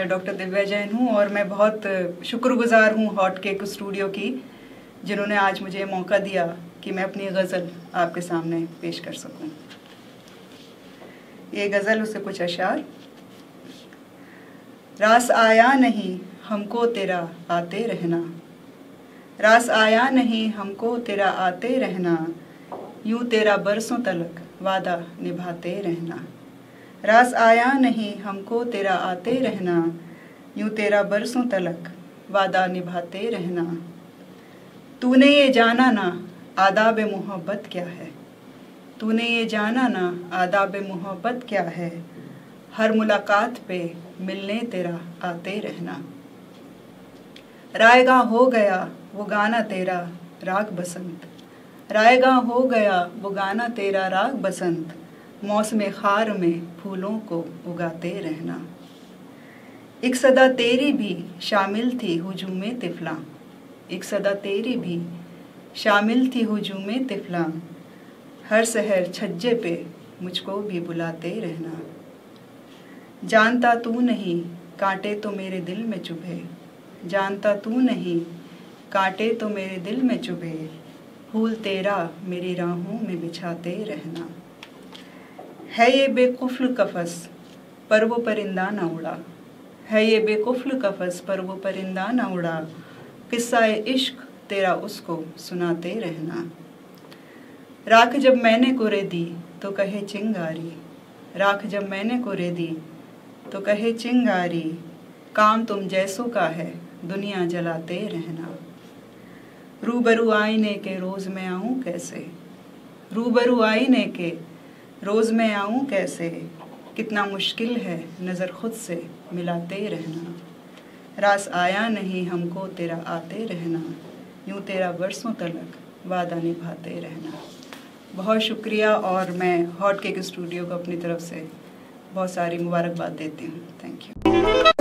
मैं डॉक्टर दिव्या जैन हूँ और मैं बहुत शुक्रगुजार हूँ हॉट केक स्टूडियो की, जिन्होंने आज मुझे मौका दिया कि मैं अपनी गज़ल आपके सामने पेश कर सकूँ। ये गज़ल उससे कुछ अशार। रास आया नहीं हमको तेरा आते रहना, रास आया नहीं हमको तेरा आते रहना, यूं तेरा बरसों तलक वादा निभाते रहना। रास आया नहीं हमको तेरा आते रहना, यूं तेरा बरसों तलक वादा निभाते रहना। तूने ये जाना ना आदाब मोहब्बत क्या है, तूने ये जाना ना आदाब मोहब्बत क्या है, हर मुलाकात पे मिलने तेरा आते रहना। रायगा हो गया वो गाना तेरा राग बसंत, रायगा हो गया वो गाना तेरा राग बसंत, मौसम खार में फूलों को उगाते रहना। एक सदा तेरी भी शामिल थी हुजूमे तिफला, एक सदा तेरी भी शामिल थी हुजूमे तिफला, हर सहर छज्जे पे मुझको भी बुलाते रहना। जानता तू नहीं कांटे तो मेरे दिल में चुभे, जानता तू नहीं कांटे तो मेरे दिल में चुभे, फूल तेरा मेरी राहों में बिछाते रहना। है ये बेकुफ्ल कफस पर वो परिंदा न उड़ा, है ये बेकुफ्ल कफस पर वो परिंदा न उड़ा, किस्सा इश्क तेरा उसको सुनाते रहना। राख जब मैंने कुरे दी तो कहे चिंगारी, राख जब मैंने कुरे दी तो कहे चिंगारी, काम तुम जैसों का है दुनिया जलाते रहना। रूबरू आईने के रोज मैं आऊं कैसे, रूबरू आईने के रोज मैं आऊं कैसे, कितना मुश्किल है नज़र खुद से मिलाते रहना। रास आया नहीं हमको तेरा आते रहना, यूं तेरा बरसों तलक वादा निभाते रहना। बहुत शुक्रिया और मैं हॉट केक स्टूडियो को अपनी तरफ से बहुत सारी मुबारकबाद देती हूँ। Thank you.